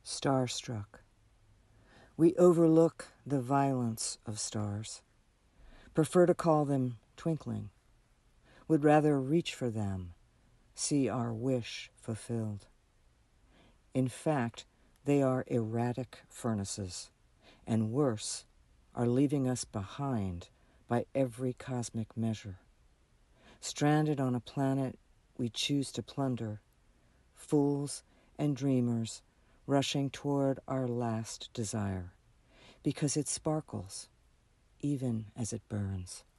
Starstruck. We overlook the violence of stars, prefer to call them twinkling, would rather reach for them, see our wish fulfilled. In fact, they are erratic furnaces, and worse, are leaving us behind by every cosmic measure. Stranded on a planet we choose to plunder, fools and dreamers rushing toward our last desire, because it sparkles, even as it burns.